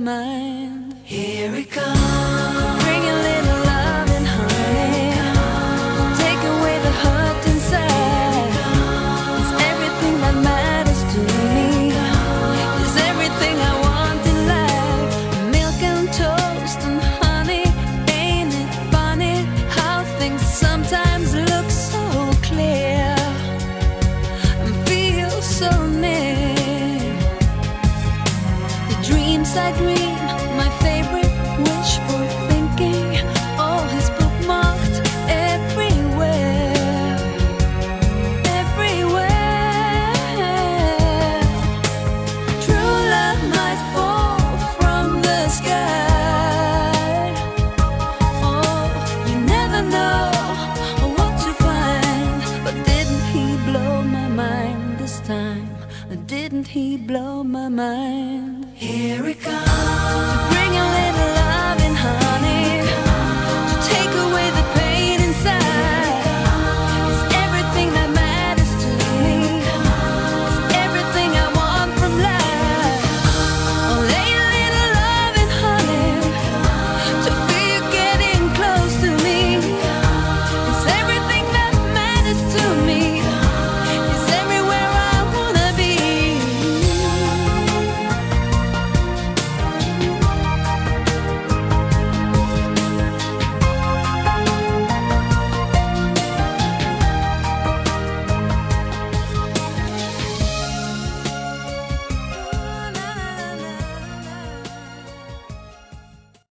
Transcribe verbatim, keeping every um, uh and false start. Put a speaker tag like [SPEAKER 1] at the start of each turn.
[SPEAKER 1] mind.
[SPEAKER 2] Here it comes.
[SPEAKER 1] Bring a little love and honey. Take away the hurt inside. It's everything that matters to me. It's everything I want in life. Milk and toast and honey. Ain't it funny how things sometimes look so clear and feel so near? The dreams I dream, my favorite wishful thinking, all is bookmarked everywhere, everywhere. True love might fall from the sky. Oh, you never know what to find. But didn't he blow my mind this time? Didn't he blow my mind?